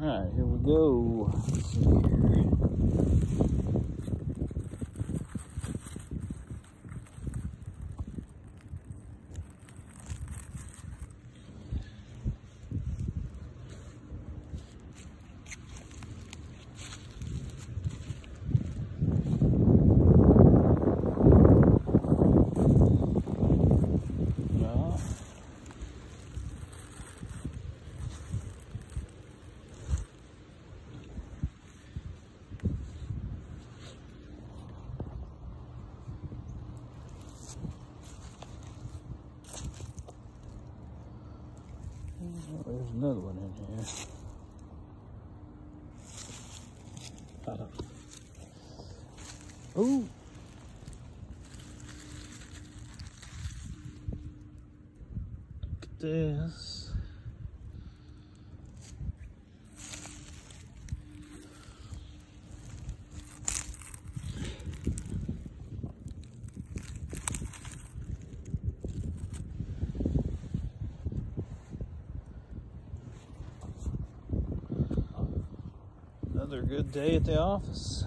Alright, here we go. Let's see here. Oh, there's another one in here. Ooh. Look at this. Another good day at the office.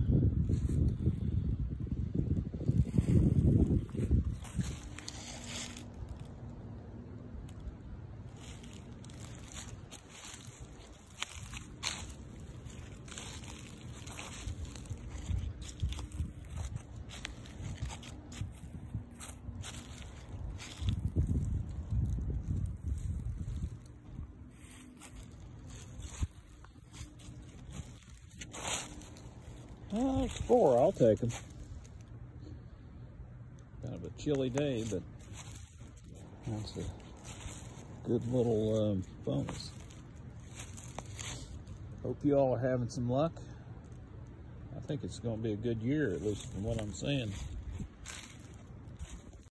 It's 4, I'll take them. Kind of a chilly day, but that's a good little bonus. Hope you all are having some luck. I think it's going to be a good year, at least from what I'm seeing.